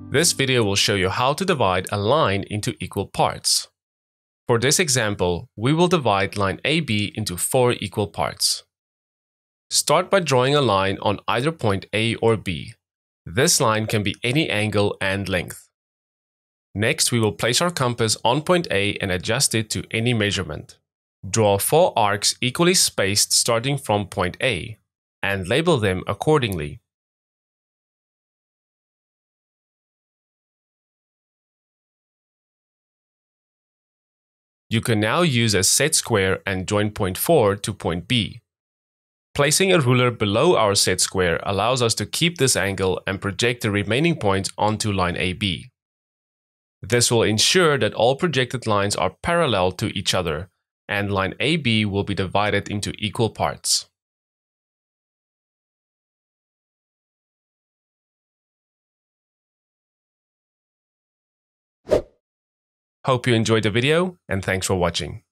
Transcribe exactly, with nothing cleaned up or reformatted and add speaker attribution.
Speaker 1: This video will show you how to divide a line into equal parts. For this example, we will divide line A B into four equal parts. Start by drawing a line on either point A or B. This line can be any angle and length. Next, we will place our compass on point A and adjust it to any measurement. Draw four arcs equally spaced starting from point A, and label them accordingly. You can now use a set square and join point four to point B. Placing a ruler below our set square allows us to keep this angle and project the remaining points onto line A B. This will ensure that all projected lines are parallel to each other, and line A B will be divided into equal parts. Hope you enjoyed the video, and thanks for watching.